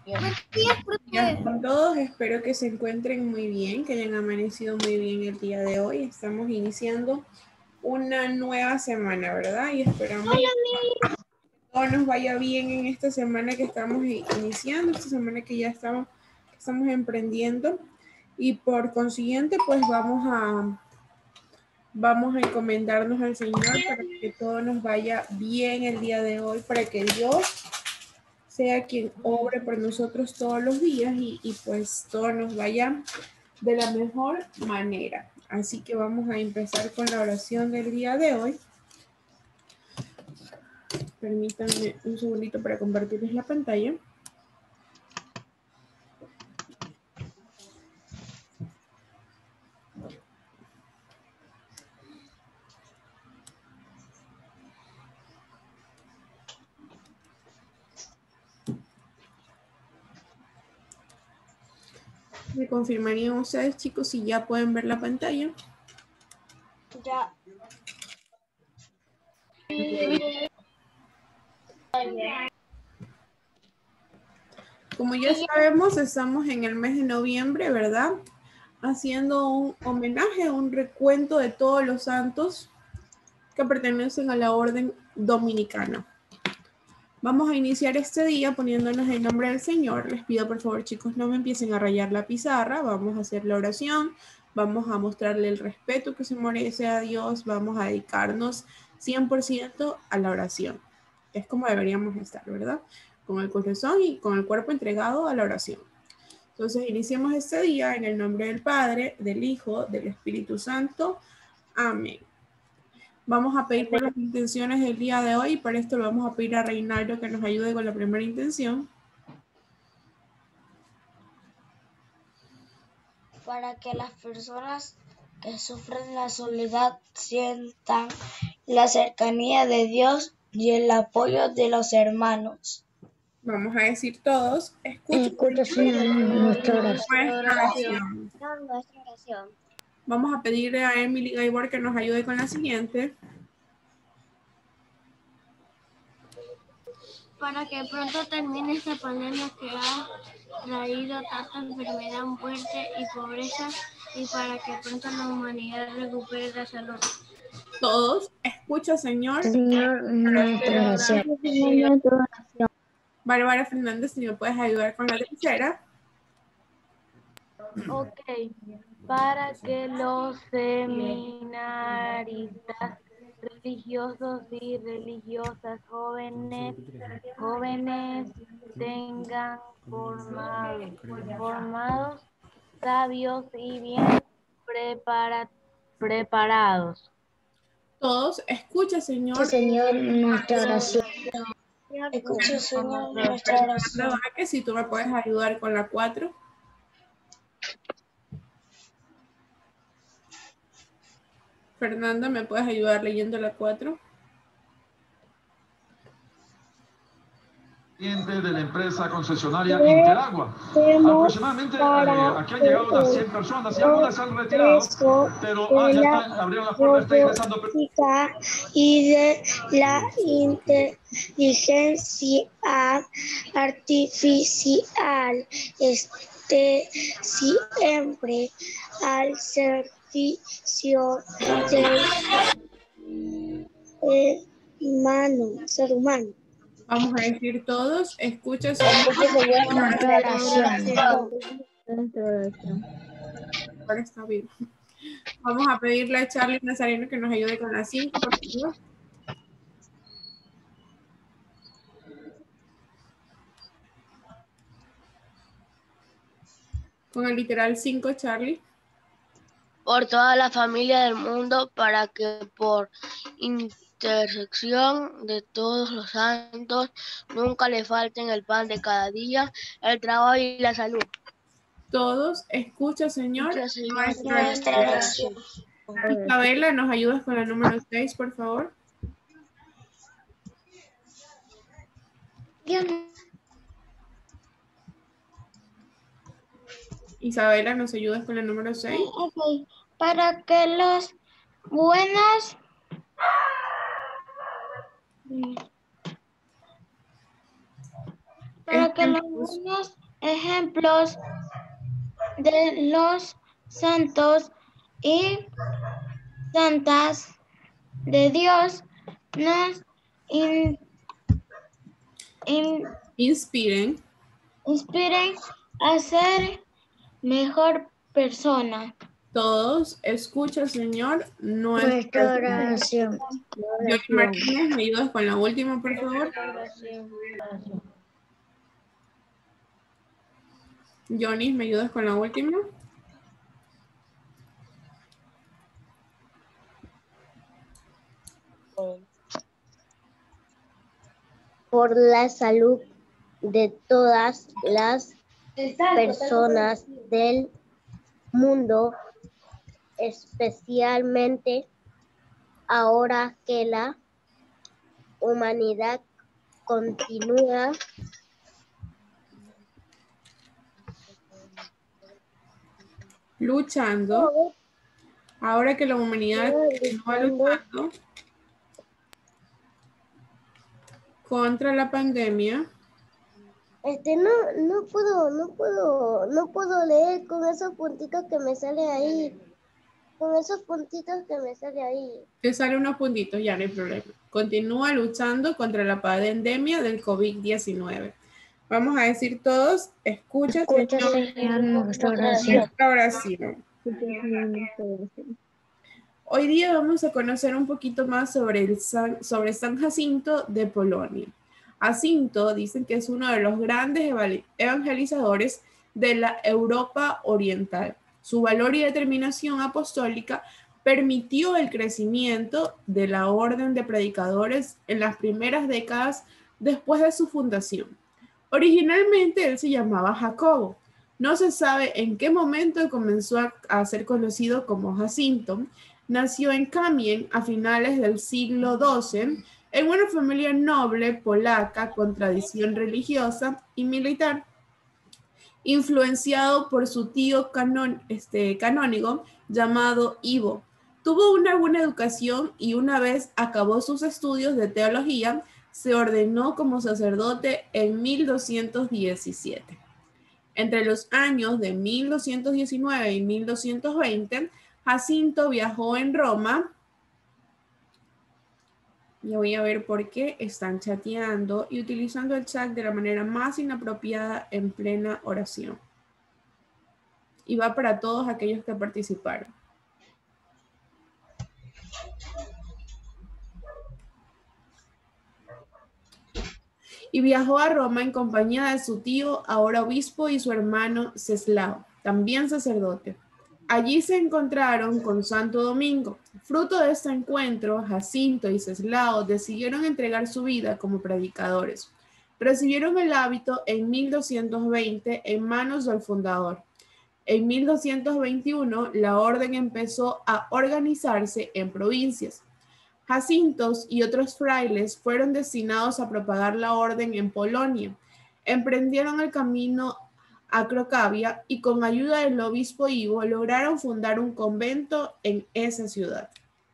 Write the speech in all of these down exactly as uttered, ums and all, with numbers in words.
Buenos días, Ya profe. con todos, espero que se encuentren muy bien, que hayan amanecido muy bien el día de hoy. Estamos iniciando una nueva semana, ¿verdad? Y esperamos Hola, que todo nos vaya bien en esta semana que estamos i- iniciando, esta semana que ya estamos, que estamos emprendiendo. Y por consiguiente, pues vamos a, vamos a encomendarnos al Señor para que todo nos vaya bien el día de hoy, para que Dios sea quien obre por nosotros todos los días y, y pues todo nos vaya de la mejor manera. Así que vamos a empezar con la oración del día de hoy. Permítanme un segundito para compartirles la pantalla. Me confirmarían ustedes, chicos, si ya pueden ver la pantalla. Ya. Como ya sabemos, estamos en el mes de noviembre, ¿verdad? Haciendo un homenaje, un recuento de todos los santos que pertenecen a la orden dominicana. Vamos a iniciar este día poniéndonos en nombre del Señor. Les pido por favor, chicos, no me empiecen a rayar la pizarra. Vamos a hacer la oración. Vamos a mostrarle el respeto que se merece a Dios. Vamos a dedicarnos cien por ciento a la oración. Es como deberíamos estar, ¿verdad? Con el corazón y con el cuerpo entregado a la oración. Entonces, iniciemos este día en el nombre del Padre, del Hijo, del Espíritu Santo. Amén. Vamos a pedir por las intenciones del día de hoy. Para esto lo vamos a pedir a Reinaldo que nos ayude con la primera intención. Para que las personas que sufren la soledad sientan la cercanía de Dios y el apoyo de los hermanos. Vamos a decir todos, escucha, Escucha, Señor, nuestra oración. nuestra oración. Nuestra oración. Vamos a pedirle a Emily Gaibor que nos ayude con la siguiente. Para que pronto termine esta pandemia que ha traído tanta enfermedad, muerte y pobreza, y para que pronto la humanidad recupere la salud. Todos, escucha, Señor. Señor, nuestra oración. Bárbara Fernández, si me puedes ayudar con la tercera. Ok, para que los seminaristas religiosos y religiosas jóvenes, jóvenes tengan formados, formados, sabios y bien prepara- preparados. Todos, escucha, Señor. Señor, nuestra oración. Escucha, Señor, nuestra oración. Que si tú me puedes ayudar con la cuatro. Fernanda, ¿me puedes ayudar leyendo la cuatro? De la empresa concesionaria Interagua. Aproximadamente eh, aquí han llegado unas cien personas y algunas se han retirado, pero ah, ya están, abrieron las puertas, está ingresando. Y de la inteligencia artificial esté siempre al servicio del eh, humano, ser humano. Vamos a decir todos, escucha, Escucha, Señor, nuestra oración. Ahora está bien. Vamos a pedirle a Charlie Nazareno que nos ayude con la cinco, por favor. Con el literal cinco, Charlie. Por toda la familia del mundo, para que por intersección de todos los santos nunca le falten el pan de cada día, el trabajo y la salud. Todos, escucha, Señor, Escucha, Señor, nuestra Nuestra oración. Isabela, ¿nos ayudas con la número seis, por favor? Isabela, ¿nos ayudas con la número seis? Okay. Para que los buenos para que los buenos ejemplos de los santos y santas de Dios nos in- in- Inspiren inspiren a ser mejor persona. todos. Escucha, Señor, nuestra Nuestra oración. Johnny Martínez, ¿me ayudas con la última, por favor? Johnny, ¿me ayudas con la última? Por la salud de todas las personas del mundo, especialmente ahora que la humanidad continúa luchando. Ahora que la humanidad continúa luchando contra la pandemia. Este, no, no puedo, no puedo, no puedo leer con esos puntitos que me sale ahí. Con esos puntitos que me sale ahí. Te sale unos puntitos, ya no hay problema. Continúa luchando contra la pandemia del COVID diecinueve. Vamos a decir todos, escucha, Escucha, Señor, Señor, nuestra oración. nuestra oración. Hoy día vamos a conocer un poquito más sobre, el San, sobre San Jacinto de Polonia. Jacinto dicen que es uno de los grandes evangelizadores de la Europa Oriental. Su valor y determinación apostólica permitió el crecimiento de la orden de predicadores en las primeras décadas después de su fundación. Originalmente él se llamaba Jacobo. No se sabe en qué momento comenzó a, a ser conocido como Jacinto. Nació en Kamień a finales del siglo doce en una familia noble polaca con tradición religiosa y militar. Influenciado por su tío canon, este, canónigo llamado Ivo. Tuvo una buena educación y una vez acabó sus estudios de teología, se ordenó como sacerdote en mil doscientos diecisiete. Entre los años de mil doscientos diecinueve y mil doscientos veinte, Jacinto viajó en Roma. Y voy a ver por qué están chateando y utilizando el chat de la manera más inapropiada en plena oración. Y va para todos aquellos que participaron. Y viajó a Roma en compañía de su tío, ahora obispo, y su hermano Ceslao, también sacerdote. Allí se encontraron con Santo Domingo. Fruto de este encuentro, Jacinto y Ceslao decidieron entregar su vida como predicadores. Recibieron el hábito en mil doscientos veinte en manos del fundador. En mil doscientos veintiuno, la orden empezó a organizarse en provincias. Jacintos y otros frailes fueron destinados a propagar la orden en Polonia. Emprendieron el camino a Cracovia y con ayuda del obispo Ivo lograron fundar un convento en esa ciudad.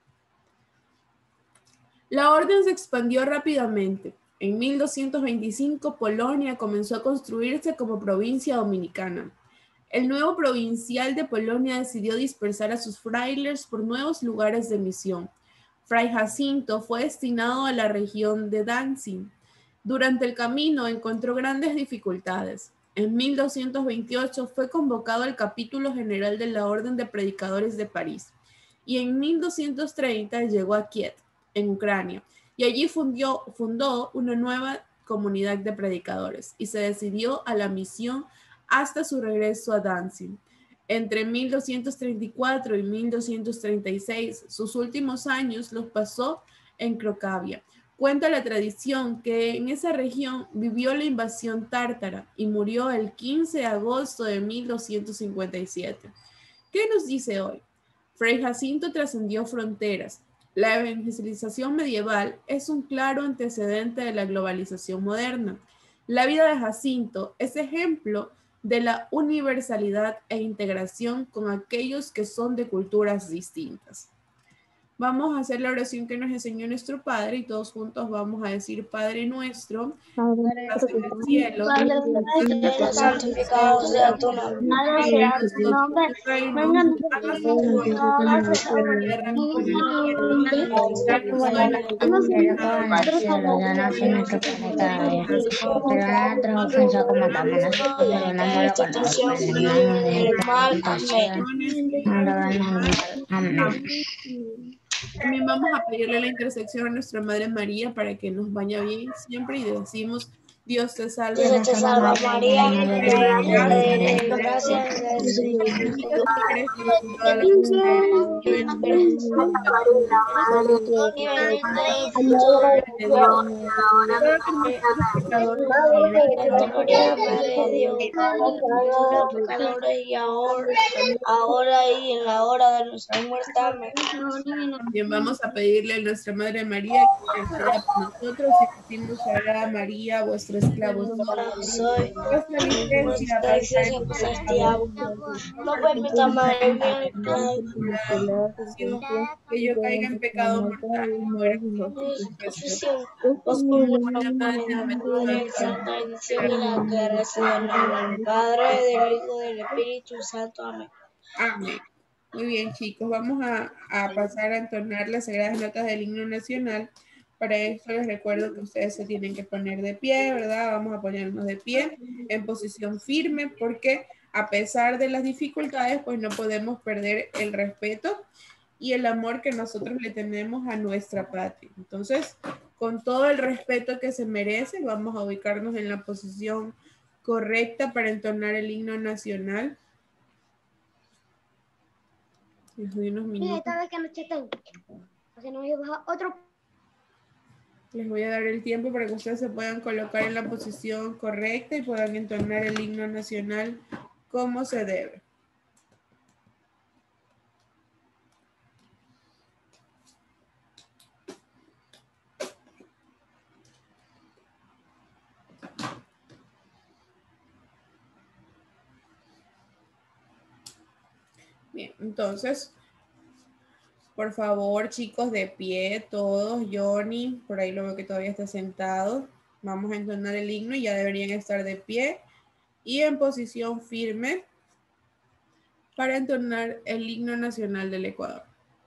La orden se expandió rápidamente. En mil doscientos veinticinco, Polonia comenzó a construirse como provincia dominicana. El nuevo provincial de Polonia decidió dispersar a sus frailes por nuevos lugares de misión. Fray Jacinto fue destinado a la región de Danzig. Durante el camino encontró grandes dificultades. En mil doscientos veintiocho fue convocado al capítulo general de la Orden de Predicadores de París y en mil doscientos treinta llegó a Kiev, en Ucrania, y allí fundió, fundó una nueva comunidad de predicadores y se decidió a la misión hasta su regreso a Danzig. Entre mil doscientos treinta y cuatro y mil doscientos treinta y seis, sus últimos años los pasó en Cracovia. Cuenta la tradición que en esa región vivió la invasión tártara y murió el quince de agosto de mil doscientos cincuenta y siete. ¿Qué nos dice hoy? Fray Jacinto trascendió fronteras. La evangelización medieval es un claro antecedente de la globalización moderna. La vida de Jacinto es ejemplo de la universalidad e integración con aquellos que son de culturas distintas. Vamos a hacer la oración que nos enseñó nuestro Padre y todos juntos vamos a decir: Padre nuestro, que estás en el cielo, santificado sea tu nombre. Venga tu nombre. Venga tu También vamos a pedirle la intersección a nuestra Madre María para que nos vaya bien siempre y decimos: Dios te salve, Dios te salva María, llena de gracia, y ahora, ahora y en la hora de nuestra muerte. Amén. Bien, vamos a pedirle a nuestra Madre María que interceda por nosotros y decimos: Sagrada María, vuestra esclavo soy, vuestra licencia para estar en no permita, Madre mía, que yo caiga en pecado mortal y muera con posición. Os pongo la Madre Santa bendición de la que recibe el nombre del Padre, del Hijo y del Espíritu Santo. Amén. Amén. Muy bien, chicos, vamos a, a pasar a entonar las sagradas notas del himno nacional. Para esto les recuerdo que ustedes se tienen que poner de pie, ¿verdad? Vamos a ponernos de pie en posición firme porque a pesar de las dificultades, pues no podemos perder el respeto y el amor que nosotros le tenemos a nuestra patria. Entonces, con todo el respeto que se merece, vamos a ubicarnos en la posición correcta para entonar el himno nacional. Les doy unos minutos. Esta vez que no chequen. Así no voy a bajar otro. Les voy a dar el tiempo para que ustedes se puedan colocar en la posición correcta y puedan entonar el himno nacional como se debe. Bien, entonces, por favor, chicos, de pie, todos. Johnny, por ahí lo veo que todavía está sentado. Vamos a entonar el himno y ya deberían estar de pie y en posición firme para entonar el himno nacional del Ecuador.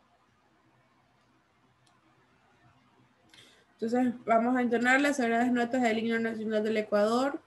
Entonces, vamos a entonar las sagradas notas del himno nacional del Ecuador.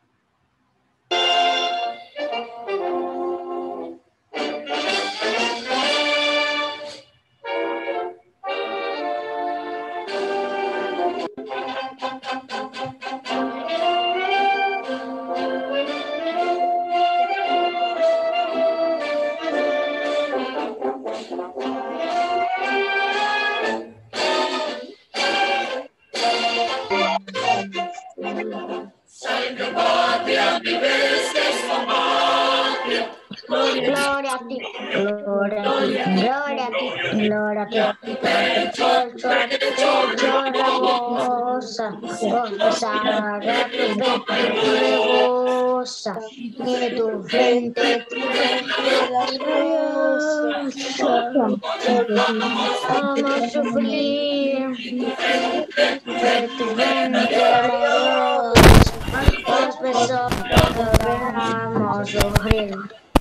Gloria a ti, gloria a ti, gloria a ti, gloria a ti. Pecho a pecho rebosa, goza de tu rebosa, de tu frente vamos a sufrir, de tu frente los besos vamos a sufrir.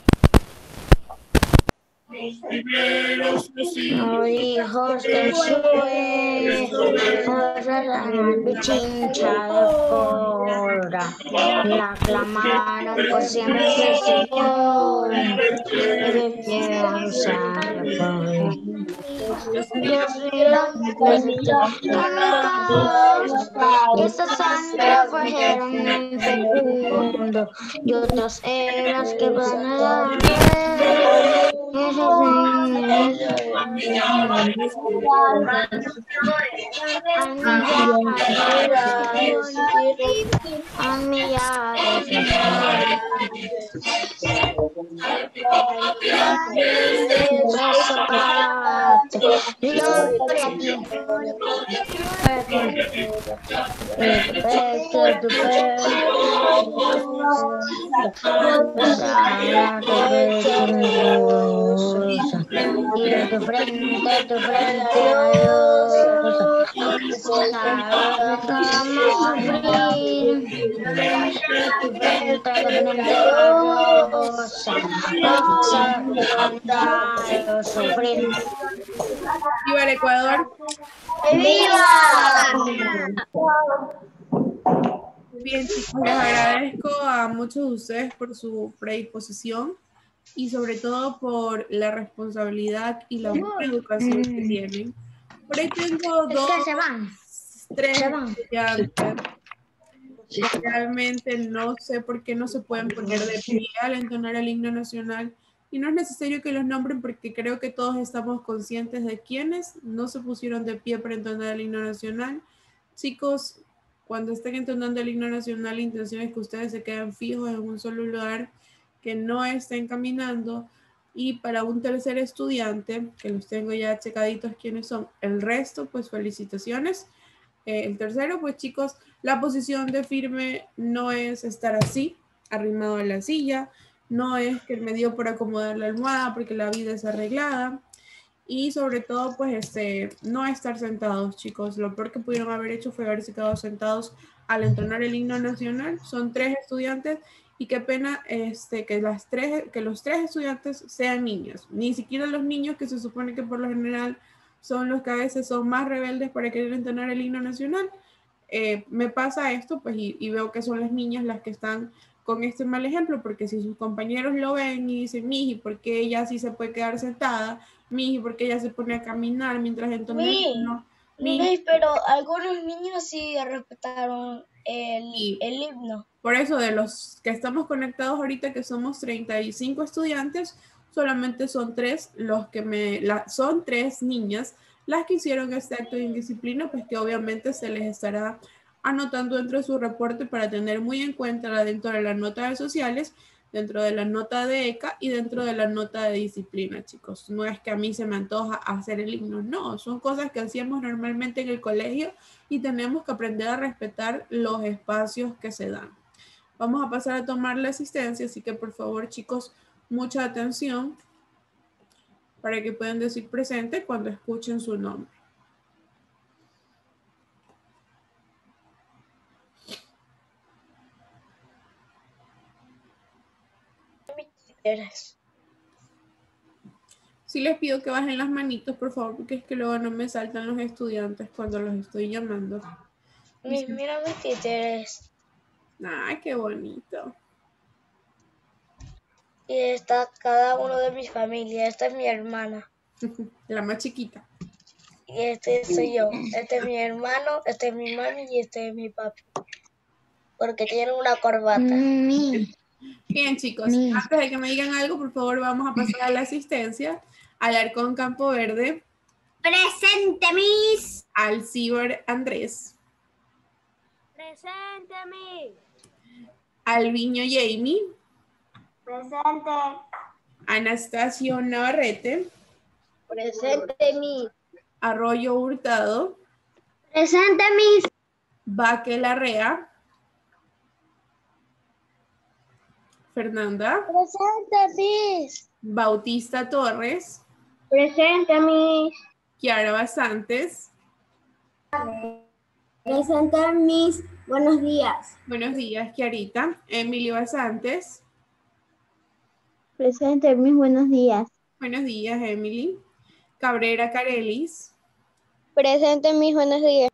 No hijos del suelo, la bichincha de cobra, la clamaron por siempre Señor, y quiero usar la Dios mío, y esta sangre forjaron en fecundo, y otras eras que van a dar. y de tu frente, tu frente a Dios. Sabemos sufrir, de tu frente, tu frente a Dios. Sabemos sufrir. ¡Viva el Ecuador! ¡Viva! Bien, chicos, les agradezco a muchos de ustedes por su predisposición y sobre todo por la responsabilidad y la buena educación que tienen. Por ahí tengo dos, se van. tres Se van. estudiantes que realmente no sé por qué no se pueden poner de pie al entonar el himno nacional. Y no es necesario que los nombren porque creo que todos estamos conscientes de quiénes no se pusieron de pie para entonar el himno nacional. Chicos, cuando estén entonando el himno nacional, la intención es que ustedes se queden fijos en un solo lugar, que no estén caminando. Y para un tercer estudiante, que los tengo ya checaditos quiénes son, el resto, pues felicitaciones. Eh, el tercero, pues chicos, la posición de firme no es estar así, arrimado a la silla, no es que me dio por acomodar la almohada porque la vida es arreglada. Y sobre todo, pues, este, no estar sentados, chicos. Lo peor que pudieron haber hecho fue haberse quedado sentados al entonar el himno nacional. Son tres estudiantes y qué pena este, que, las tres, que los tres estudiantes sean niños. Ni siquiera los niños, que se supone que por lo general son los que a veces son más rebeldes para querer entonar el himno nacional. Eh, me pasa esto, pues, y, y veo que son las niñas las que están con este mal ejemplo, porque si sus compañeros lo ven y dicen, Miji, ¿por qué ella sí se puede quedar sentada? Miji, ¿por qué ella se pone a caminar mientras entona el himno? Miji, pero algunos niños sí respetaron el, Y el himno. por eso, de los que estamos conectados ahorita, que somos treinta y cinco estudiantes, solamente son tres los que me, la, son tres niñas las que hicieron este acto de indisciplina, pues que obviamente se les estará anotando dentro de su reporte para tener muy en cuenta dentro de la nota de sociales, dentro de la nota de E C A y dentro de la nota de disciplina, chicos. No es que a mí se me antoja hacer el himno, no, son cosas que hacíamos normalmente en el colegio y tenemos que aprender a respetar los espacios que se dan. Vamos a pasar a tomar la asistencia, así que por favor, chicos, mucha atención para que puedan decir presente cuando escuchen su nombre. Sí les pido que bajen las manitos, por favor, porque es que luego no me saltan los estudiantes cuando los estoy llamando. Mira mis títeres. Ay, qué bonito. Y está cada uno de mi familia. Esta es mi hermana. La más chiquita. Y este soy yo. Este es mi hermano, este es mi mami y este es mi papi. Porque tienen una corbata. Mi. Bien, chicos, Mi. antes de que me digan algo, por favor, vamos a pasar a la asistencia. Alarcón Campo Verde. Presente, Miss. Alcibar Andrés. Presente, Miss. Alviño Jamie. Presente. Anastasio Navarrete. Presente, Miss. Arroyo Hurtado. Presente, Miss. Baque Larrea. Fernanda. Presente, Miss. Bautista Torres. Presente, Miss. Kiara Basantes. Presente, Miss. Buenos días. Buenos días, Kiarita. Emilio Basantes. Presente, Miss. Buenos días. Buenos días, Emily. Cabrera Carelis. Presente, Miss. Buenos días.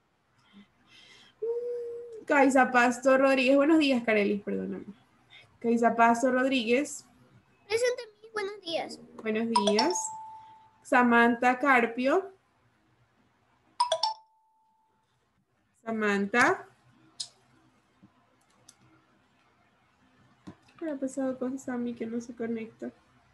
Caiza Pasto Rodríguez. Buenos días, Carelis, perdóname. Caiza Pasto Rodríguez. Presente, Miss. Buenos días. Buenos días. Samantha Carpio. Samantha. ¿Qué ha pasado con Sammy que no se conecta?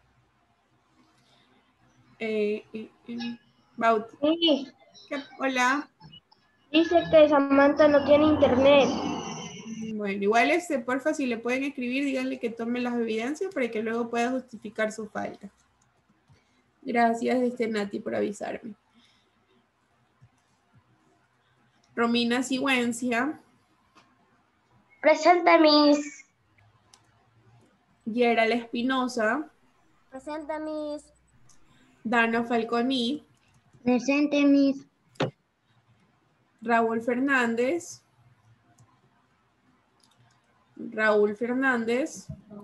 Eh, eh, eh. Baut. Sí. ¿Qué? Hola. Dice que Samantha no tiene internet. Bueno, igual este, porfa, si le pueden escribir, díganle que tome las evidencias para que luego pueda justificar su falta. Gracias, este, Nati, por avisarme. Romina Sigüencia. Presente, Miss. Gerald Espinosa. Presente, Miss. Dana Falconi. Presente, Miss. Raúl Fernández. Raúl Fernández.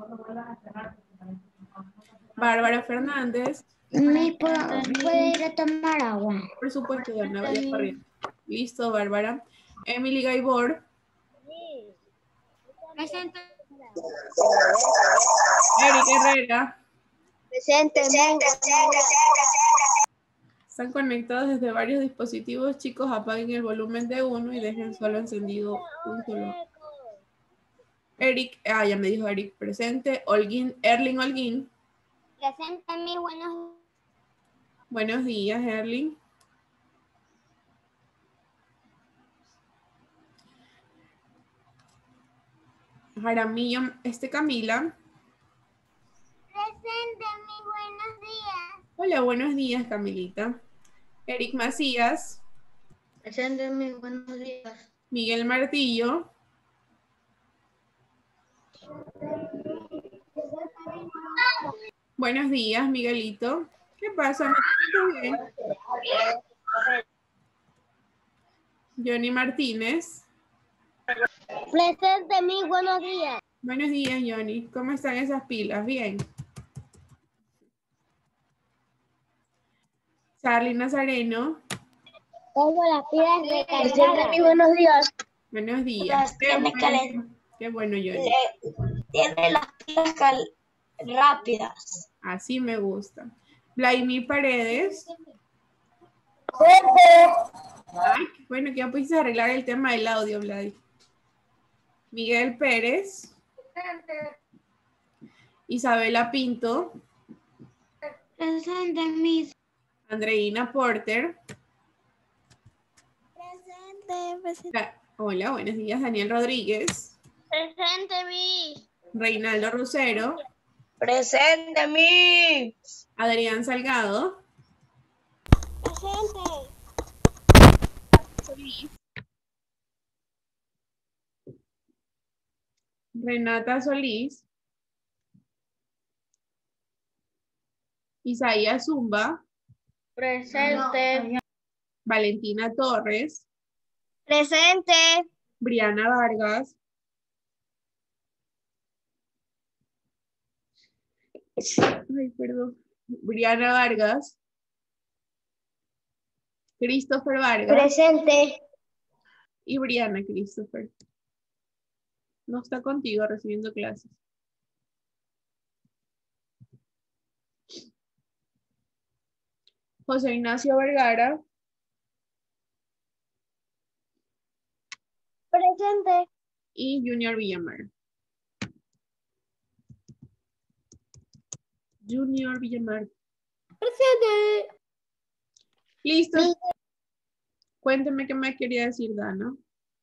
Bárbara Fernández. Miss, ¿puede ir a tomar agua? Por supuesto, Dana, vaya para arriba. Listo, Bárbara. Emily Gaibor. Presente. Eric Herrera. Presente. Están conectados desde varios dispositivos. Chicos, apaguen el volumen de uno y dejen solo encendido un solo. Eric, ah, ya me dijo Eric, presente. Holguín, Erling Holguín. Presente, mi buenos. Buenos días, Erling. Jaramillo, este Camila. Presente, mi buenos días. Hola, buenos días, Camilita. Eric Macías. Presente, Miss, buenos días. Miguel Martillo. Buenos días, Miguelito. ¿Qué pasa? ¿No te sientes bien? Johnny Martínez. Presente, mi buenos días. Buenos días, Johnny. ¿Cómo están esas pilas? Bien. Charlie Nazareno. Tengo las pilas recargadas. Mi buenos días. Buenos días. Las Qué tiene bueno, calen- qué bueno, Johnny. le- tiene las pilas cal- rápidas. Así me gusta. Vladimir Paredes. Ay, qué bueno que ya pudiste arreglar el tema del audio, Vlad. Miguel Pérez. Isabela Pinto. Presente, Miss. Andreina Porter. Presente, presente. La- Hola, buenos días. Daniel Rodríguez. Presente, mi. Reinaldo Rosero. Presente, mi. Adrián Salgado. Presente. Solís. Renata Solís. Isaías Zumba. Presente. Valentina Torres. Presente. Briana Vargas. Ay, perdón. Briana Vargas. Christopher Vargas. Presente. Y Briana Christopher. No está contigo recibiendo clases. José Ignacio Vergara. Presente. Y Junior Villamar. Junior Villamar. Presente. Listo. Cuénteme qué me quería decir, Dana.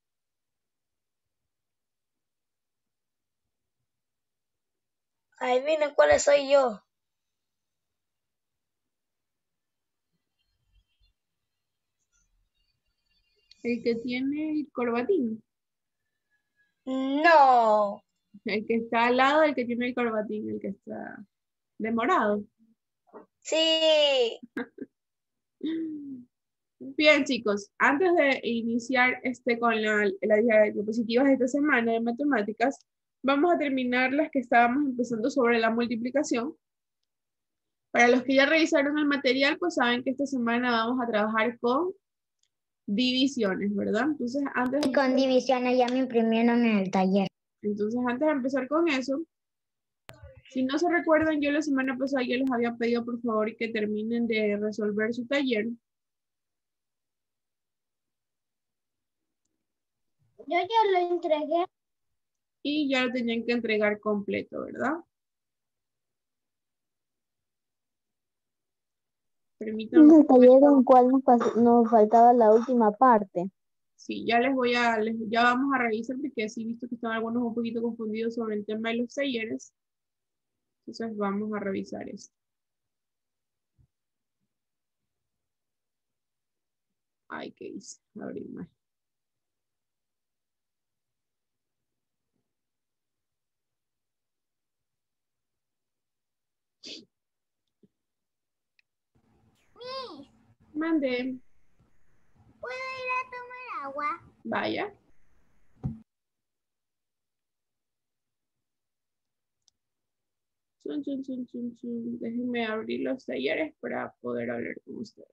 Adivinen cuál soy yo. El que tiene el corbatín. No. El que está al lado del que tiene el corbatín. El que está de morado. Sí. Bien, chicos. Antes de iniciar este con la, las diapositivas de esta semana de matemáticas, vamos a terminar las que estábamos empezando sobre la multiplicación. Para los que ya revisaron el material, pues saben que esta semana vamos a trabajar con divisiones, ¿verdad? Entonces, antes, Y con divisiones ya me imprimieron en el taller. entonces, antes de empezar con eso, si no se recuerdan, yo la semana pasada yo les había pedido por favor que terminen de resolver su taller. Yo ya lo entregué. Y ya lo tenían que entregar completo, ¿verdad? Permítanme. En el taller en el cual nos, pas- nos faltaba la última parte. Sí, ya les voy a, les- ya vamos a revisar porque sí he visto que están algunos un poquito confundidos sobre el tema de los talleres. Entonces vamos a revisar esto. Ay, ¿qué hice? Abrir más. Mande. ¿Puedo ir a tomar agua? Vaya. Chun, chun, chun, chun, chun. Déjenme abrir los talleres para poder hablar con ustedes.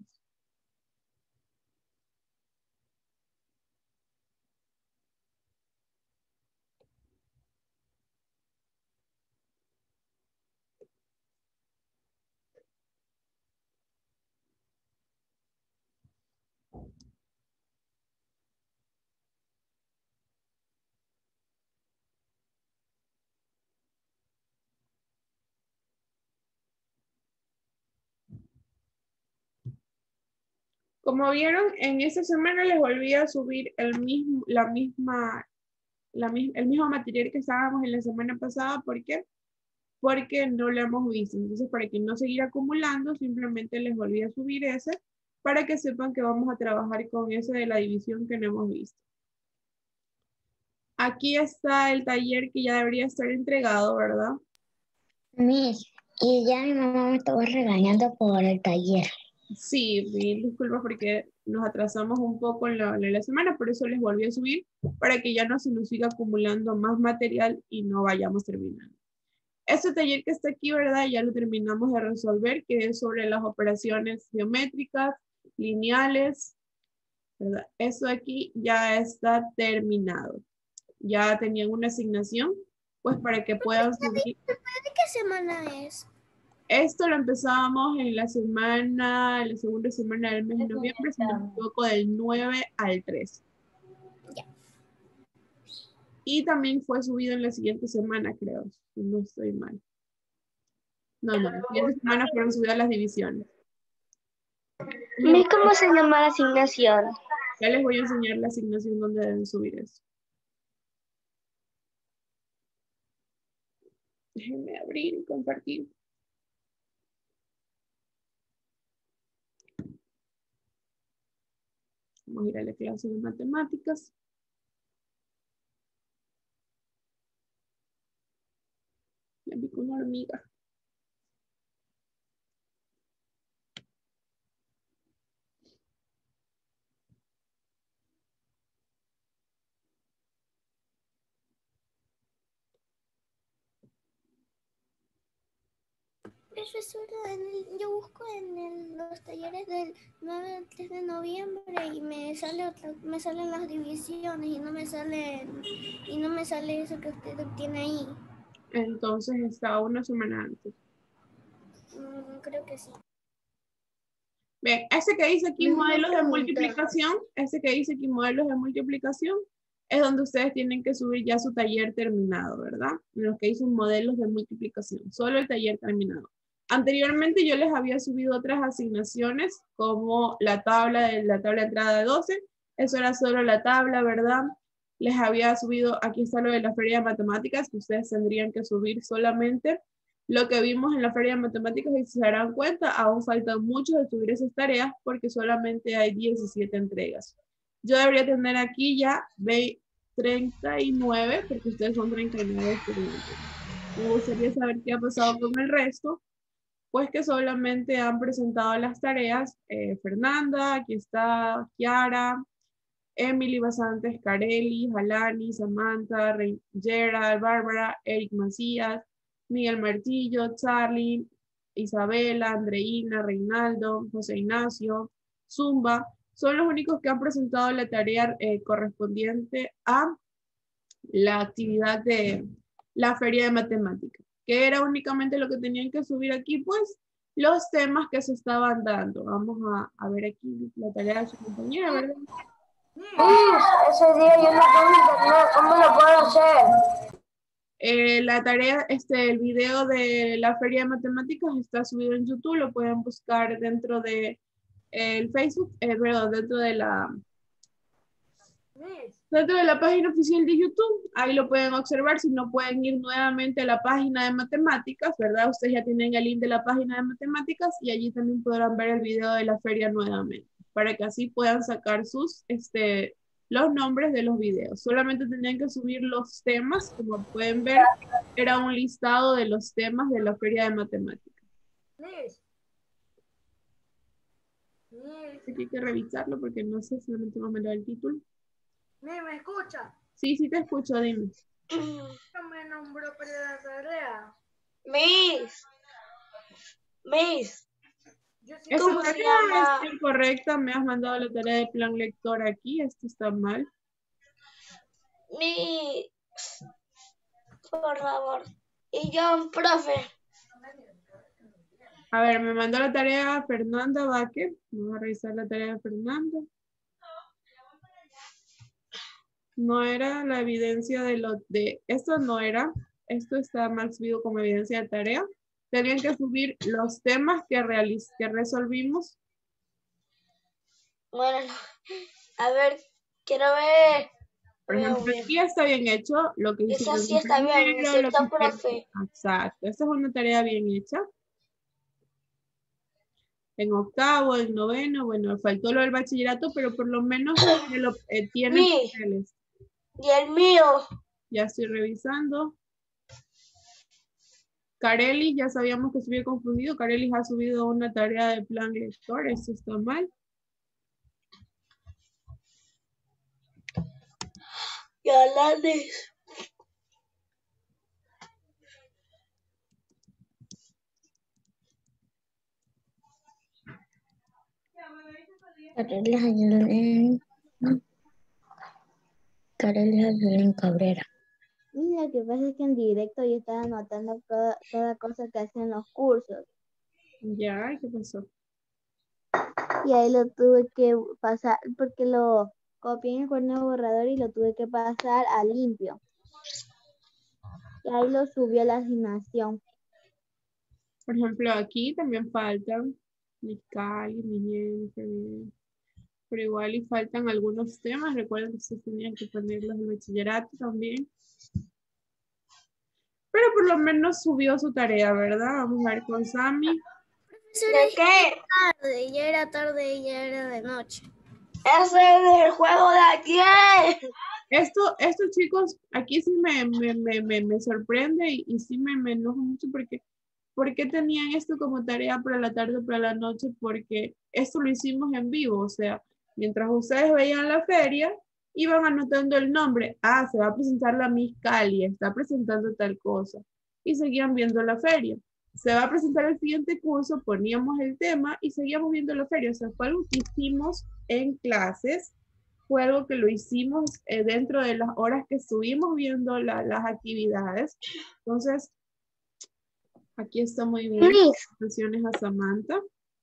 Como vieron, en esta semana les volví a subir el mismo, la misma, la, mi- el mismo material que estábamos en la semana pasada. ¿Por qué? Porque no lo hemos visto. Entonces, para que no seguir acumulando, simplemente les volví a subir ese para que sepan que vamos a trabajar con ese de la división que no hemos visto. Aquí está el taller que ya debería estar entregado, ¿verdad? Miss, y ya mi mamá me estaba regañando por el taller. Sí, mil disculpas porque nos atrasamos un poco en la, en la semana, por eso les volví a subir para que ya no se nos siga acumulando más material y no vayamos terminando. Este taller que está aquí, ¿verdad? Ya lo terminamos de resolver, que es sobre las operaciones geométricas, lineales, ¿verdad? Eso aquí ya está terminado. Ya tenían una asignación, pues para que puedan subir. ¿De qué semana es? Esto lo empezábamos en la semana, en la segunda semana del mes de noviembre, si no me equivoco, del nueve al tres. Ya. Y también fue subido en la siguiente semana, creo, si no estoy mal. No, no, la siguiente semana fueron subidas las divisiones. ¿Cómo se llama la asignación? Ya les voy a enseñar la asignación donde deben subir eso. Déjenme abrir y compartir. Vamos a ir a la clase de matemáticas. Me vi con una hormiga. Profesora, en el- yo busco en el- los talleres del nueve al tres de noviembre y me sale otra, me salen las divisiones y no me sale y no me sale eso que usted tiene ahí. Entonces está una semana antes. Mm, creo que sí. Bien, ese que dice aquí Una modelos de pregunta. multiplicación, ese que dice aquí modelos de multiplicación, es donde ustedes tienen que subir ya su taller terminado, ¿verdad? Los que dicen modelos de multiplicación, solo el taller terminado. Anteriormente yo les había subido otras asignaciones, como la tabla de la tabla de entrada de doce, eso era solo la tabla, ¿verdad? Les había subido, aquí está lo de la feria de matemáticas, que ustedes tendrían que subir solamente lo que vimos en la feria de matemáticas. Y si se darán cuenta, aún faltan mucho de subir esas tareas porque solamente hay diecisiete entregas. Yo debería tener aquí ya treinta y nueve, porque ustedes son treinta y nueve estudiantes. Me gustaría saber qué ha pasado con el resto, pues que solamente han presentado las tareas eh, Fernanda, aquí está Kiara, Emily Basantes, Carelli, Jalani, Samantha, Rey, Gerald, Bárbara, Eric Macías, Miguel Martillo, Charlie, Isabela, Andreina, Reinaldo, José Ignacio, Zumba, son los únicos que han presentado la tarea eh, correspondiente a la actividad de la feria de matemáticas, que era únicamente lo que tenían que subir aquí, pues, los temas que se estaban dando. Vamos a, a ver aquí la tarea de su compañera, ¿verdad? Ese día yo no tengo internet, ¿cómo lo puedo hacer? Eh, la tarea, este, el video de la feria de matemáticas está subido en YouTube, lo pueden buscar dentro de eh, el Facebook, eh, perdón, dentro de la dentro de la página oficial de YouTube. Ahí lo pueden observar. Si no, pueden ir nuevamente a la página de matemáticas, ¿verdad? Ustedes ya tienen el link de la página de matemáticas y allí también podrán ver el video de la feria nuevamente, para que así puedan sacar sus, este, los nombres de los videos. Solamente tendrían que subir los temas. Como pueden ver, era un listado de los temas de la feria de matemáticas. Aquí hay que revisarlo porque no sé, solamente me ha mandado el título. ¿Me, me escucha? Sí, sí te escucho, dime. ¿Cómo me nombró para la tarea? Miss. Miss. Esa ¿Cómo se tarea llama? está incorrecta, me has mandado la tarea de plan lector aquí, esto está mal. Miss. Por favor. Y yo, profe. A ver, me mandó la tarea Fernanda Baque. Vamos a revisar la tarea de Fernanda. No era la evidencia de lo de... Esto no era. Esto está mal subido como evidencia de tarea. Tenían que subir los temas que, realiz que resolvimos. Bueno, a ver, quiero ver. Por ejemplo, Veo bien. aquí está bien hecho. Lo que Eso hicieron sí está bien, primero, lo ¿cierto, que hicieron- profe? Exacto. Esta es una tarea bien hecha. En octavo, en noveno, bueno, faltó lo del bachillerato, pero por lo menos me lo, eh, tienen Mi. papeles. Y el mío. Ya estoy revisando. Carelis, ya sabíamos que se había confundido. Carelis ha subido una tarea de plan lector, eso está mal. Y Alanis. Carelia Yelén. Carelia Yelén Cabrera. Mira, lo que pasa es que en directo yo estaba anotando toda, toda cosa que hacen los cursos. Ya, ¿qué pasó? Y ahí lo tuve que pasar, porque lo copié en el cuaderno borrador y lo tuve que pasar a limpio. Y ahí lo subí a la asignación. Por ejemplo, aquí también faltan mis Cali, mis Jennifer, pero igual y faltan algunos temas. Recuerden que ustedes tenían que ponerlos en bachillerato también. Pero por lo menos subió su tarea, ¿verdad? Vamos a ver con Sammy. ¿De qué? Tarde, ya era tarde y ya era de noche. Ese es el juego de ayer. Esto, estos chicos, aquí sí me, me, me, me, me sorprende y, y sí me, me enojo mucho porque ¿por qué tenían esto como tarea para la tarde o para la noche? Porque esto lo hicimos en vivo, o sea, mientras ustedes veían la feria, iban anotando el nombre. Ah, se va a presentar la Miss Cali, está presentando tal cosa. Y seguían viendo la feria. Se va a presentar el siguiente curso, poníamos el tema y seguíamos viendo la feria. O sea, fue algo que hicimos en clases, fue algo que lo hicimos eh, dentro de las horas que estuvimos viendo la, las actividades. Entonces, aquí está muy bien. Felicitaciones a Samantha.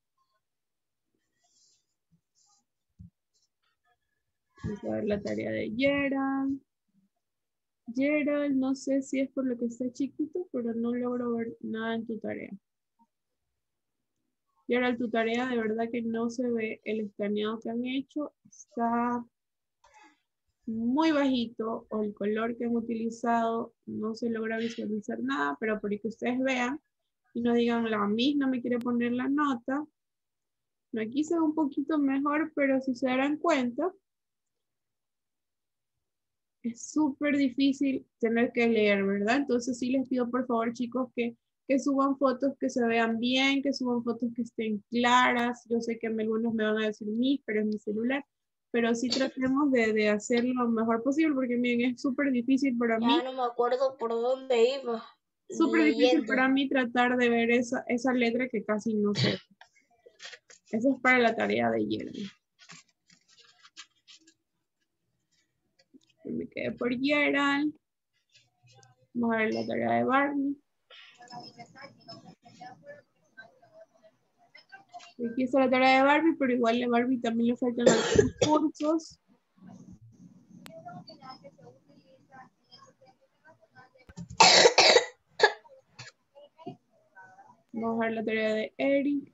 Vamos a ver la tarea de Gerald. Gerald, no sé si es por lo que está chiquito, pero no logro ver nada en tu tarea. Gerald, tu tarea de verdad que no se ve el escaneado que han hecho. Está muy bajito o el color que han utilizado no se logra visualizar nada, pero por que ustedes vean y no digan la misma me quiere poner la nota. No, aquí se ve un poquito mejor, pero si se darán cuenta, es súper difícil tener que leer, ¿verdad? Entonces sí les pido por favor, chicos, que, que suban fotos que se vean bien, que suban fotos que estén claras. Yo sé que algunos me van a decir mis, pero es mi celular. Pero sí tratemos de, de hacer lo mejor posible, porque miren, es súper difícil para ya mí. Ya no me acuerdo por dónde iba. Súper difícil para mí tratar de ver esa, esa letra que casi no sé. Eso es para la tarea de Jeremy. Me quedé por Gerald. Vamos a ver la tarea de Barbie. Aquí está la tarea de Barbie, pero igual a Barbie también le faltan algunos cursos. Vamos a ver la tarea de Eric.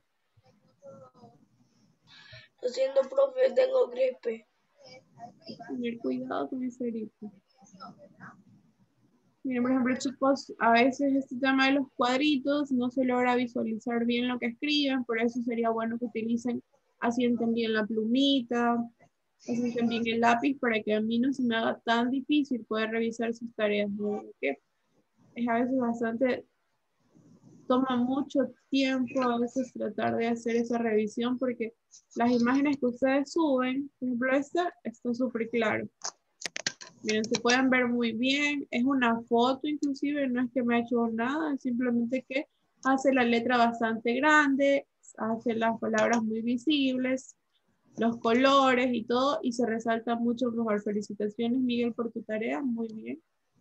Lo siento, profe, tengo gripe. Tener cuidado con ese grito. Miren, por ejemplo, chicos, a veces este tema de los cuadritos no se logra visualizar bien lo que escriben, por eso sería bueno que utilicen, asienten bien la plumita, asienten bien el lápiz para que a mí no se me haga tan difícil poder revisar sus tareas, ¿no? Que es a veces bastante toma mucho tiempo a veces tratar de hacer esa revisión porque las imágenes que ustedes suben, por ejemplo esta, está súper claro. Miren, se pueden ver muy bien, es una foto inclusive, no es que me ha hecho nada, es simplemente que hace la letra bastante grande, hace las palabras muy visibles, los colores y todo, y se resalta mucho mejor. Felicitaciones, Miguel, por tu tarea, muy bien.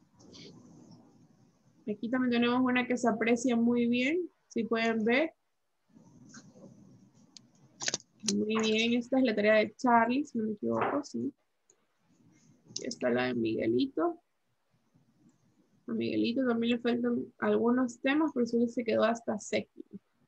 Aquí también tenemos una que se aprecia muy bien, si pueden ver. Muy bien, esta es la tarea de Charlie, si no me equivoco, sí. Aquí está la de Miguelito. A Miguelito también le faltan algunos temas, por eso él se quedó hasta séptimo.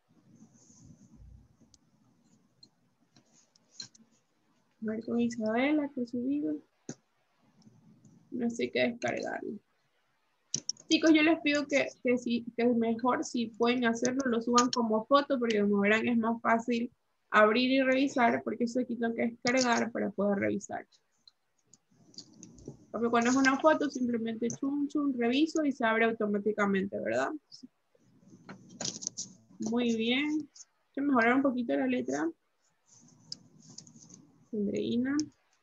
A ver con Isabela, que ha subido. No sé qué descargarlo. Chicos, yo les pido que, que, si, que es mejor si pueden hacerlo, lo suban como foto, porque como verán es más fácil abrir y revisar, porque eso aquí tengo que descargar para poder revisar. Porque cuando es una foto, simplemente chum, chum, reviso y se abre automáticamente, ¿verdad? Muy bien. Voy a mejorar un poquito la letra. Andreina.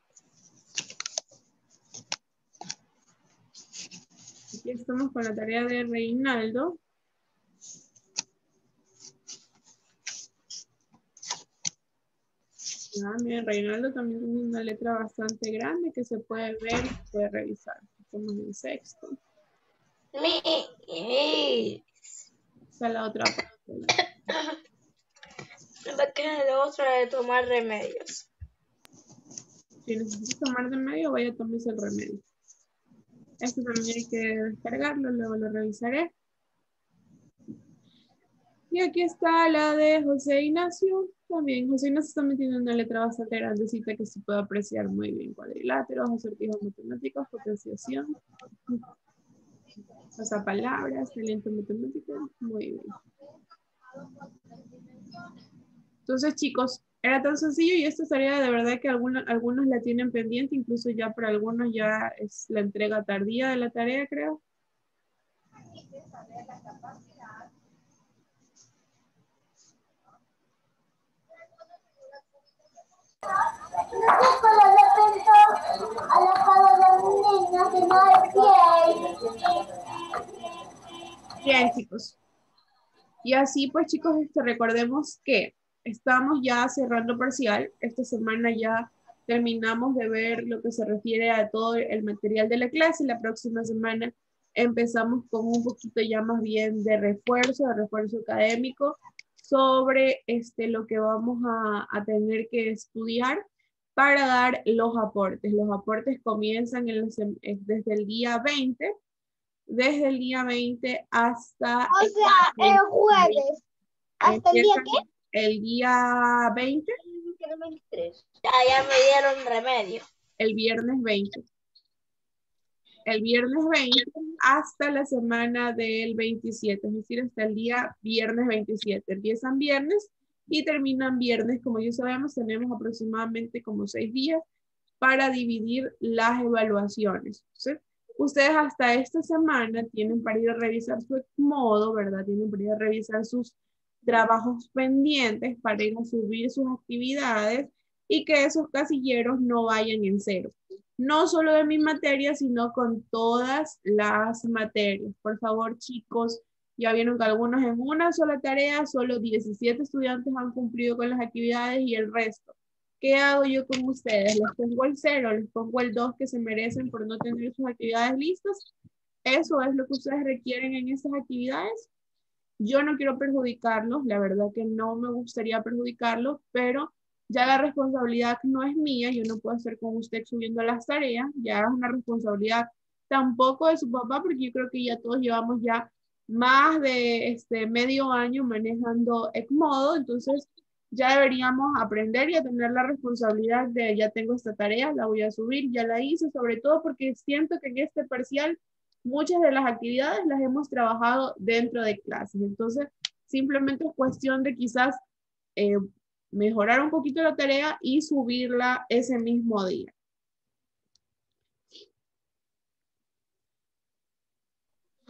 Aquí estamos con la tarea de Reinaldo. Ah, miren, Reinaldo también tiene una letra bastante grande que se puede ver y se puede revisar. Estamos en sexto. Esa es la otra parte. Me queda la otra de tomar remedios. Si necesita tomar remedio, vaya a tomarse el remedio. Esto también hay que descargarlo, luego lo revisaré. Y aquí está la de José Ignacio. También, José Ignacio también tiene una letra bastante grandecita que se puede apreciar muy bien. Cuadriláteros, acertijos matemáticos, potenciación. Pasapalabras, talento matemático. Muy bien. Entonces, chicos, era tan sencillo y esta tarea de verdad que algunos, algunos la tienen pendiente, incluso ya para algunos ya es la entrega tardía de la tarea, creo. Bien, chicos. Y así pues, chicos, este, recordemos que estamos ya cerrando parcial. Esta semana ya terminamos de ver lo que se refiere a todo el material de la clase. La próxima semana empezamos con un poquito ya más bien de refuerzo, de refuerzo académico sobre este, lo que vamos a, a tener que estudiar para dar los aportes. Los aportes comienzan en los, desde el día veinte. Desde el día veinte hasta... O sea, el jueves. ¿Hasta el día qué? El día veinte. Ya, ya me dieron remedio. El viernes veinte. El viernes veinte hasta la semana del veintisiete, es decir, hasta el día viernes veintisiete. Empiezan viernes y terminan viernes. Como ya sabemos, tenemos aproximadamente como seis días para dividir las evaluaciones. ¿Sí? Ustedes hasta esta semana tienen para ir a revisar su modo, ¿verdad? Tienen para ir a revisar sus trabajos pendientes, para ir a subir sus actividades y que esos casilleros no vayan en cero. No solo de mi materia, sino con todas las materias. Por favor, chicos, ya vieron que algunos en una sola tarea, solo diecisiete estudiantes han cumplido con las actividades y el resto. ¿Qué hago yo con ustedes? ¿Les pongo el cero? ¿Les pongo el dos que se merecen por no tener sus actividades listas? ¿Eso es lo que ustedes requieren en estas actividades? Yo no quiero perjudicarlos, la verdad que no me gustaría perjudicarlos, pero ya la responsabilidad no es mía, yo no puedo hacer con usted subiendo las tareas, ya es una responsabilidad tampoco de su papá, porque yo creo que ya todos llevamos ya más de este, medio año manejando Edmodo, entonces ya deberíamos aprender y a tener la responsabilidad de ya tengo esta tarea, la voy a subir, ya la hice, sobre todo porque siento que en este parcial muchas de las actividades las hemos trabajado dentro de clases, entonces simplemente es cuestión de quizás eh, mejorar un poquito la tarea y subirla ese mismo día.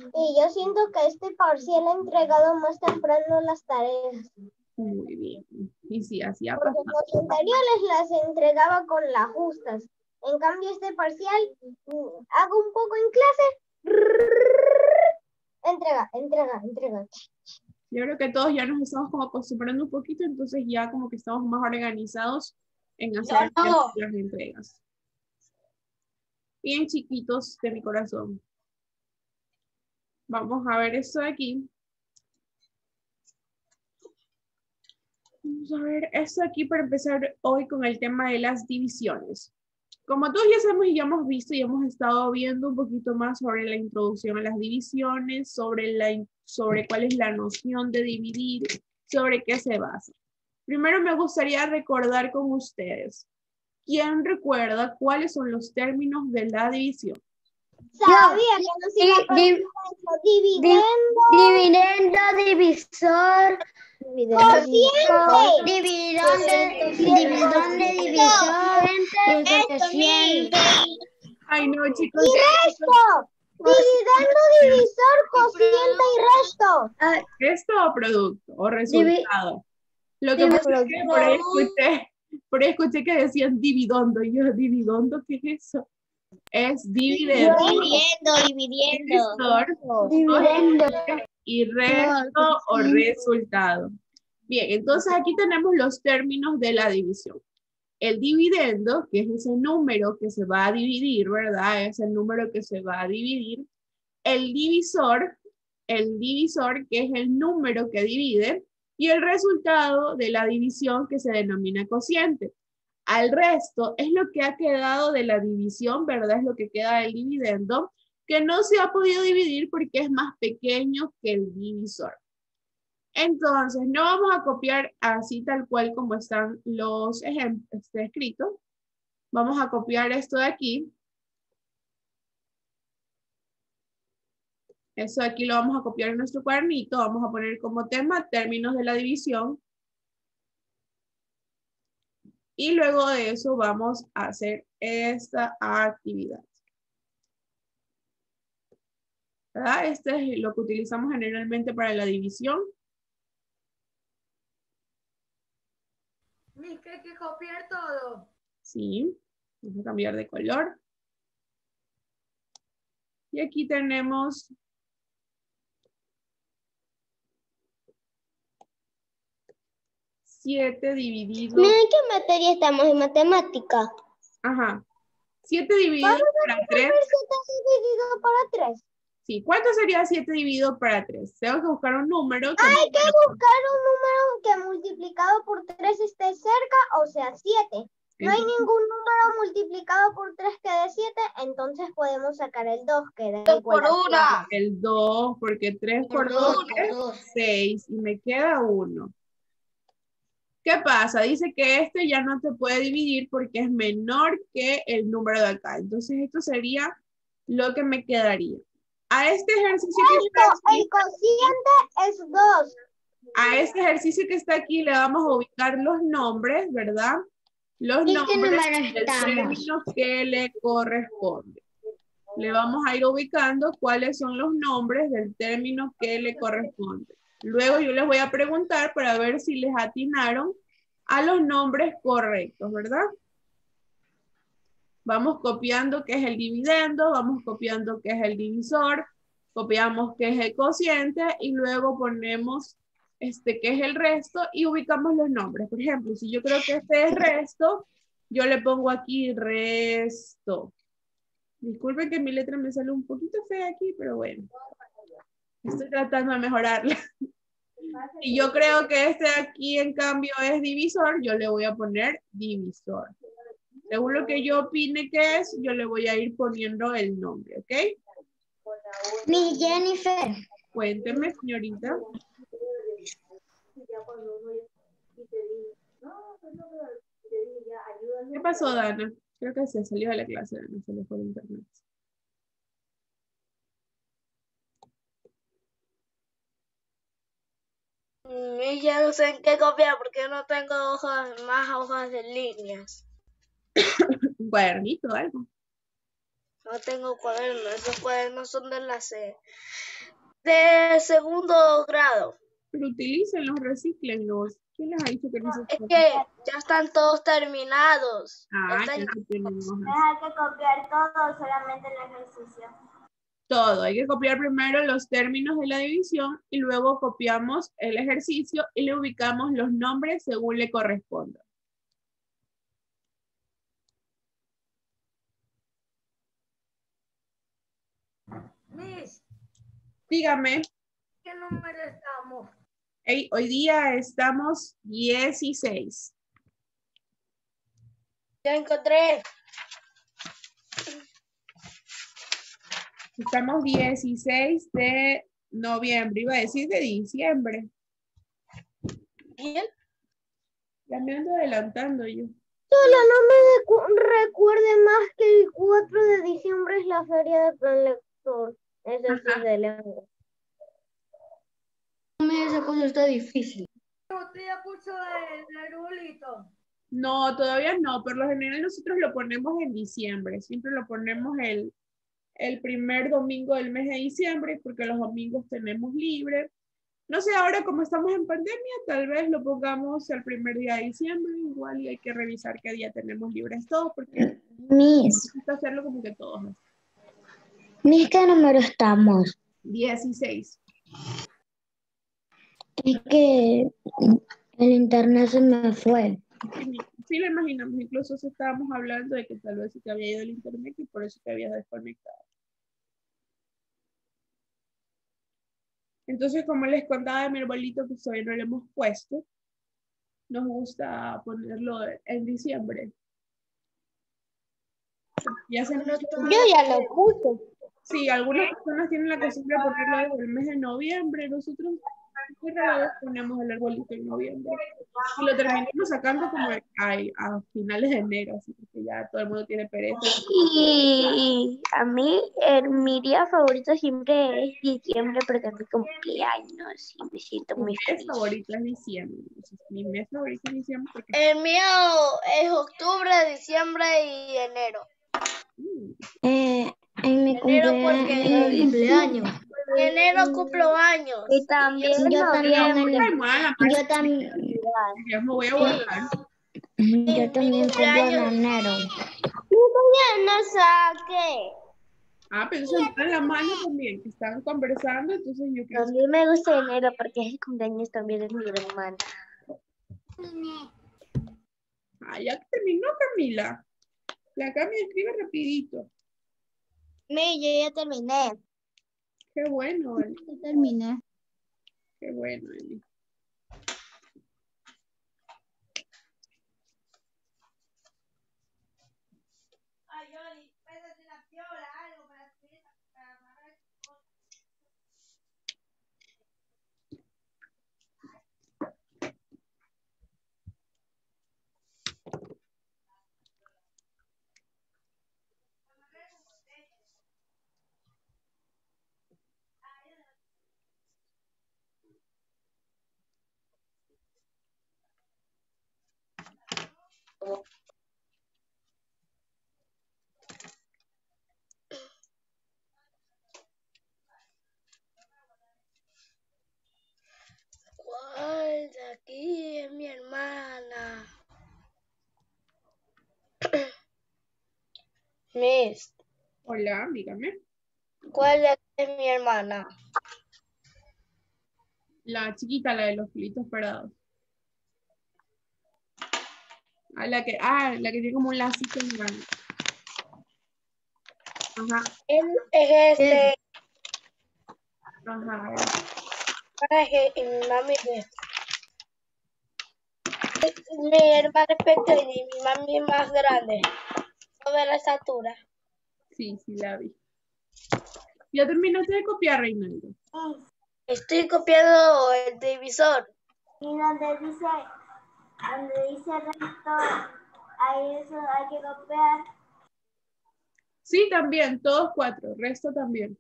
Y yo siento que este parcial ha entregado más temprano las tareas. Muy bien. Y sí, así ha Porque pasado. los anteriores las entregaba con las justas. En cambio, este parcial, mm, hago un poco en clase. Entrega, entrega, entrega. Yo creo que todos ya nos estamos como acostumbrando un poquito, entonces ya como que estamos más organizados en hacer Yo no. las entregas. Bien chiquitos de mi corazón. Vamos a ver esto de aquí. Vamos a ver esto de aquí para empezar hoy con el tema de las divisiones. Como todos ya sabemos y ya hemos visto y hemos estado viendo un poquito más sobre la introducción a las divisiones, sobre, la, sobre cuál es la noción de dividir, sobre qué se basa. Primero me gustaría recordar con ustedes. ¿Quién recuerda cuáles son los términos de la división? Sabía que no se iba a Di- preguntar eso. Dividendo. Dividendo, divisor, Cociente. dividendo, dividendo, divisor, divisor cociente. Ay, no, chicos. Y resto. Dividendo, divisor, cociente y resto. Ah, ¿Resto o producto o resultado? Lo que divi- pasa es que por ahí escuché, por ahí escuché que decían dividondo. Y yo, ¿dividondo qué es eso? Es dividendo, dividiendo, dividiendo. divisor, y resto o resultado. Bien, entonces aquí tenemos los términos de la división. El dividendo, que es ese número que se va a dividir, ¿verdad? Es el número que se va a dividir. El divisor, el divisor, que es el número que divide. Y el resultado de la división, que se denomina cociente. Al resto es lo que ha quedado de la división, ¿verdad? Es lo que queda del dividendo, que no se ha podido dividir porque es más pequeño que el divisor. Entonces, no vamos a copiar así tal cual como están los ejemplos este, escritos. Vamos a copiar esto de aquí. Eso de aquí lo vamos a copiar en nuestro cuadernito. Vamos a poner como tema términos de la división. Y luego de eso vamos a hacer esta actividad. ¿Verdad? Este es lo que utilizamos generalmente para la división. Miss, que hay que copiar todo. Sí, vamos a cambiar de color. Y aquí tenemos siete dividido. Miren qué materia estamos en matemática. Ajá. siete dividido para tres. siete dividido para tres. Sí, ¿cuánto sería siete dividido para tres? Tengo que buscar un número. Que Hay que número- buscar un número que multiplicado por tres esté cerca, o sea, siete. No hay Entonces, ningún número multiplicado por tres que dé siete, entonces podemos sacar el dos, que da Dos igual por a una. el dos, porque tres por dos es seis y me queda uno. ¿Qué pasa? Dice que este ya no se puede dividir porque es menor que el número de acá. Entonces esto sería lo que me quedaría. A este ejercicio que está Esto, aquí, el cociente es dos. a este ejercicio que está aquí le vamos a ubicar los nombres, ¿verdad? Los ¿En qué nombres número del estamos? término que le corresponde. Le vamos a ir ubicando cuáles son los nombres del término que le corresponde. Luego yo les voy a preguntar para ver si les atinaron a los nombres correctos, ¿verdad? Vamos copiando qué es el dividendo, vamos copiando qué es el divisor, copiamos qué es el cociente y luego ponemos este qué es el resto y ubicamos los nombres. Por ejemplo, si yo creo que este es resto, yo le pongo aquí resto. Disculpen que mi letra me sale un poquito fea aquí, pero bueno. Estoy tratando de mejorarla. Y yo creo que este aquí, en cambio, es divisor. Yo le voy a poner divisor. Según lo que yo opine que es, yo le voy a ir poniendo el nombre, ¿ok? Mi Jennifer. Cuénteme, señorita. ¿Qué pasó, Dana? Creo que se salió de la clase, Dana. Se le fue el internet. Y ya no sé en qué copiar porque no tengo hojas, más hojas de líneas. Un cuadernito, algo. No tengo cuadernos, esos cuadernos son de la C. De segundo grado. Pero utilícenlos, recíclenlos. ¿Quién les ha dicho que no se Es pueden? que ya están todos terminados. Ah, Están- ya lo tenemos. No hay que copiar todo, solamente el ejercicio. Todo. Hay que copiar primero los términos de la división y luego copiamos el ejercicio y le ubicamos los nombres según le corresponda. Miss, Dígame. ¿qué número estamos? Hey, hoy día estamos dieciséis. Ya encontré. Estamos dieciséis de noviembre. Iba a decir de diciembre. Bien. Ya me ando adelantando yo. Solo no me decu- recuerde más que el cuatro de diciembre es la feria de plan lector. Ese sí de lengua. Esa cosa está difícil. ¿Usted ya puso el, el arbolito? No, todavía no. Por lo general nosotros lo ponemos en diciembre. Siempre lo ponemos el, el primer domingo del mes de diciembre porque los domingos tenemos libre. No sé, ahora como estamos en pandemia, tal vez lo pongamos el primer día de diciembre. Igual y hay que revisar qué día tenemos libres todos porque Miss, hay que hacerlo como que todos. Miss, ¿qué número estamos? dieciséis. Es que el internet se me fue. Sí, sí lo imaginamos. Incluso si estábamos hablando de que tal vez se te había ido el internet y por eso te habías desconectado. Entonces, como les contaba de mi arbolito que todavía no le hemos puesto, nos gusta ponerlo en diciembre. Ya se Yo ya lo puse. Sí, algunas personas tienen la costumbre de ponerlo desde el mes de noviembre. Nosotros muy rara vez ponemos el arbolito en noviembre. Y lo terminamos sacando como a, a finales de enero, así que ya todo el mundo tiene pereza. Y a mí, el, mi día favorito siempre es diciembre porque es mi cumpleaños y me siento muy Mi mes feliz. favorito es diciembre. Entonces, mi mes favorito es diciembre porque... El mío es octubre, diciembre y enero. Eh, en mi Enero cumpleaños. porque cumpleaños. en enero cumplo años. Y también Yo también. noviembre. Ay, mala, Yo también. ya me voy a borrar. Yo también cumplo en enero. No saqué. Ah, pero eso está en la mano también, que están conversando, entonces yo A creo mí me gusta enero porque es el cumpleaños también de mi hermana. Ah, ya terminó, Camila. La Cami escribe rapidito. Mi, yo ya terminé. Qué bueno, Eli. Ya terminé. Qué bueno, Eli. ¿Cuál de aquí es mi hermana? Miss, Hola, dígame. ¿cuál de aquí es mi hermana? La chiquita, la de los filitos parados. Ah, la que, ah, la que tiene como un lacito en la... Ajá, Él es este. ajá. Es que- y mi mami es esta. Mi hermana es pequeña y mi mami es más grande. No ve la estatura. Sí, sí, la vi. ¿Ya terminaste de copiar, Reinaldo? Estoy copiando el divisor. Y donde dice, donde dice resto, ahí eso hay que copiar. Sí, también, todos cuatro, resto también.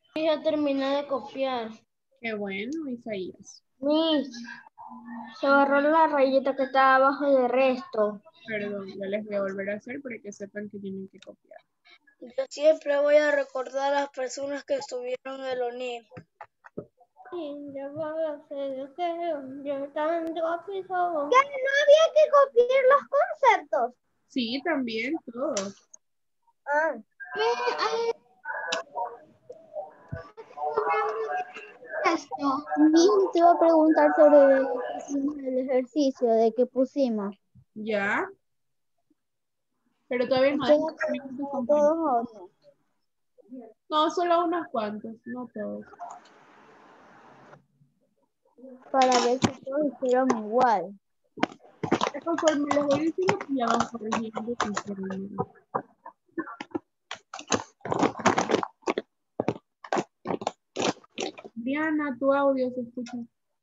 Ya terminé de copiar. Qué bueno, Isaías. Miss, se borró la rayita que estaba abajo de resto. Perdón, ya les voy a volver a hacer para que sepan que tienen que copiar. Yo siempre voy a recordar a las personas que estuvieron en el O N I R. Ya no había que copiar los conceptos. Sí, también, todos. Ah. Esto. Mismo te iba a preguntar sobre el, el ejercicio de que pusimos. Ya. Pero todavía no. Ustedes todos o no. No, solo unos cuantos, no todos. Para ver si todos hicieron igual. Conforme les voy diciendo, pues ya van corrigiendo si hicieron bien. Diana, tu audio se escucha.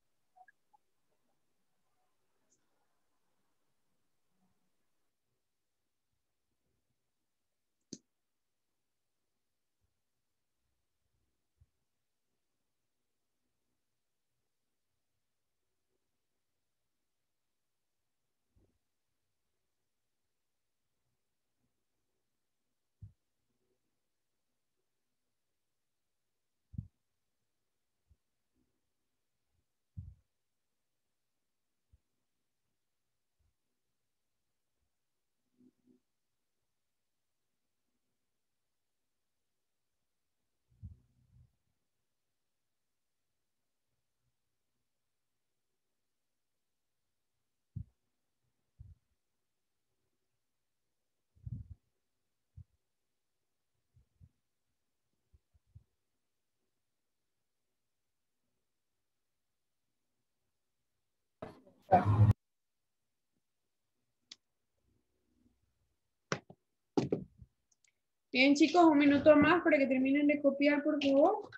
Bien, chicos, un minuto más para que terminen de copiar, por favor.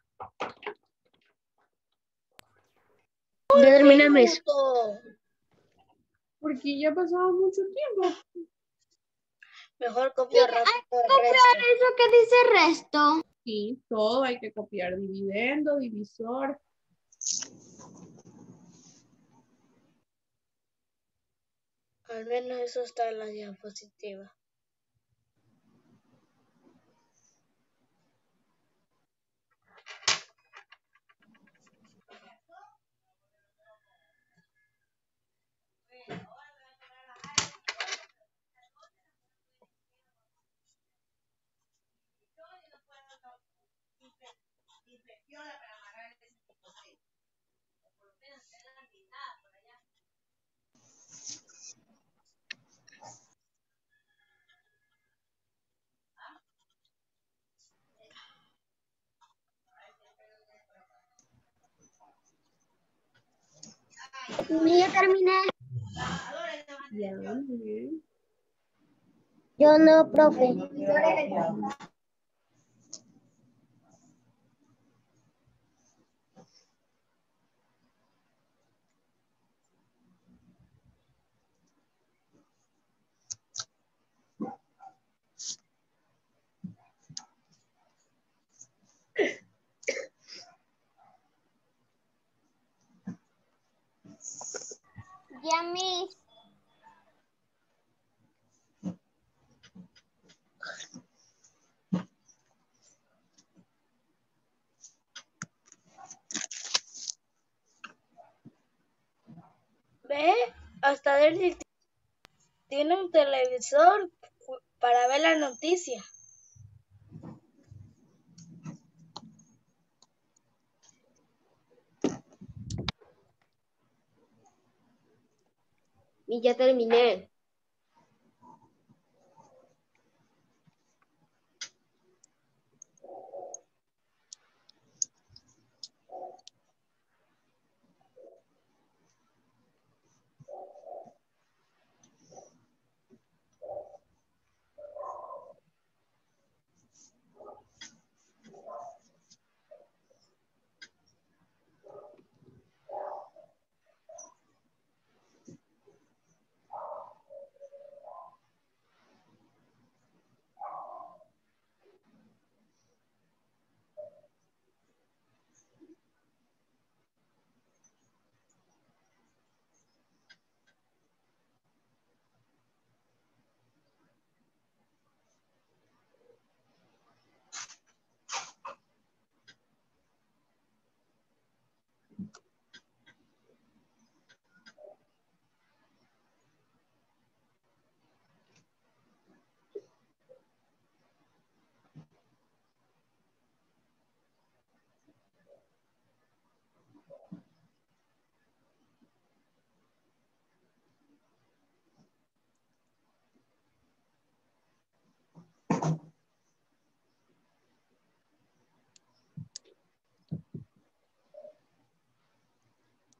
Ya terminé el mes. Porque ya ha pasado mucho tiempo. Mejor copiar rápido el Copiar resto. eso que dice resto. Sí, todo hay que copiar. Dividendo, divisor. Al menos eso está en la diapositiva. Ya terminé. Ya, muy bien. Yo no, profe. Ya, Miss. ¿Ve? Hasta Derly tiene un televisor para ver la noticia. Y ya terminé.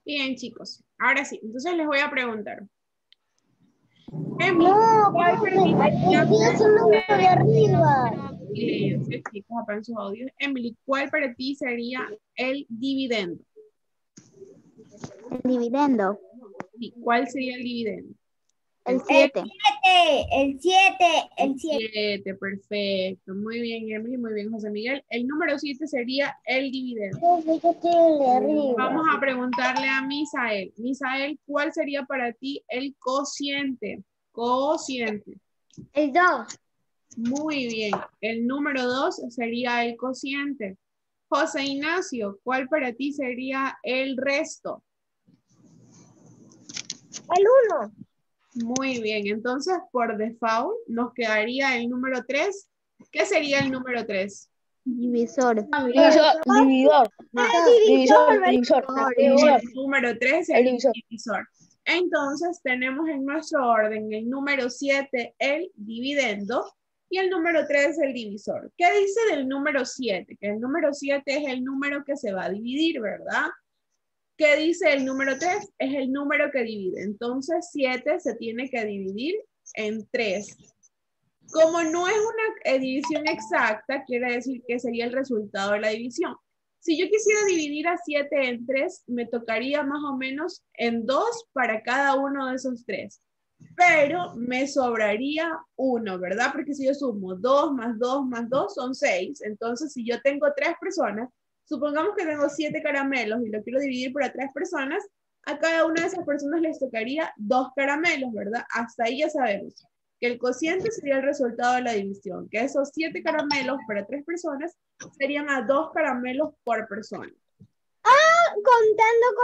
Bien, chicos. Ahora sí. Entonces les voy a preguntar. Emily, No, ¿cuál profe, sería- empieza el número de arriba. Silencio, chicos, apagan sus audios. Emily, ¿cuál para ti sería el dividendo? El dividendo. Sí, ¿cuál sería el dividendo? El siete. El siete, el siete. siete, perfecto. Muy bien, Emily, muy bien, José Miguel. El número siete sería el dividendo. Vamos a preguntarle a Misael. Misael, ¿cuál sería para ti el cociente? Cociente. El dos. Muy bien. El número dos sería el cociente. José Ignacio, ¿cuál para ti sería el resto? El uno. Muy bien. Entonces, por default, nos quedaría el número tres. ¿Qué sería el número tres? Divisor. Divisor, dividor. Ah, Divisor, divisor. El número tres es El el divisor. divisor. Entonces, tenemos en nuestro orden el número siete, el dividendo, y el número tres, el divisor. ¿Qué dice del número siete? Que el número siete es el número que se va a dividir, ¿verdad? ¿Qué dice el número tres? Es el número que divide. Entonces, siete se tiene que dividir en tres. Como no es una división exacta, quiere decir que sería el resultado de la división. Si yo quisiera dividir a siete en tres, me tocaría más o menos en dos para cada uno de esos tres. Pero me sobraría uno, ¿verdad? Porque si yo sumo dos más dos más dos son seis. Entonces, si yo tengo tres personas, supongamos que tengo siete caramelos y lo quiero dividir para tres personas, a cada una de esas personas les tocaría dos caramelos, ¿verdad? Hasta ahí ya sabemos que el cociente sería el resultado de la división, que esos siete caramelos para tres personas serían a dos caramelos por persona. Ah, contando con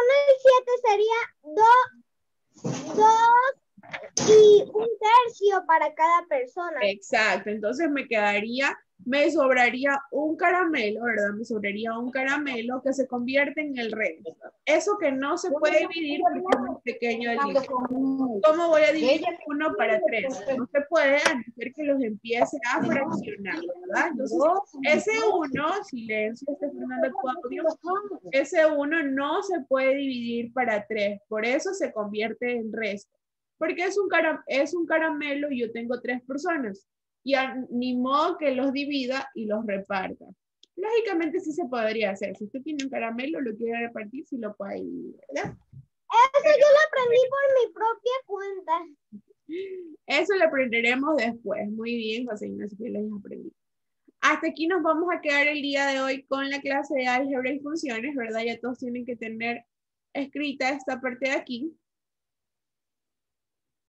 el siete sería dos, dos y un tercio para cada persona. Exacto, entonces me quedaría, me sobraría un caramelo, ¿verdad? Me sobraría un caramelo que se convierte en el resto. Eso que no se puede dividir porque es muy pequeño el líquido. ¿Cómo voy a dividir uno para tres? No se puede, a no ser que los empiece a fraccionar, ¿verdad? Entonces, ese uno, silencio, está Fernando tu audio, ese uno no se puede dividir para tres, por eso se convierte en resto. Porque es un, cara, es un caramelo y yo tengo tres personas. Y a, ni modo que los divida y los reparta. Lógicamente sí se podría hacer. Si usted tiene un caramelo, lo quiere repartir, sí lo puede dividir, ¿verdad? Eso yo lo aprendí por mi propia cuenta. Eso lo aprenderemos después. Muy bien, José Ignacio, que les aprendí. Hasta aquí nos vamos a quedar el día de hoy con la clase de álgebra y funciones, ¿verdad? Ya todos tienen que tener escrita esta parte de aquí.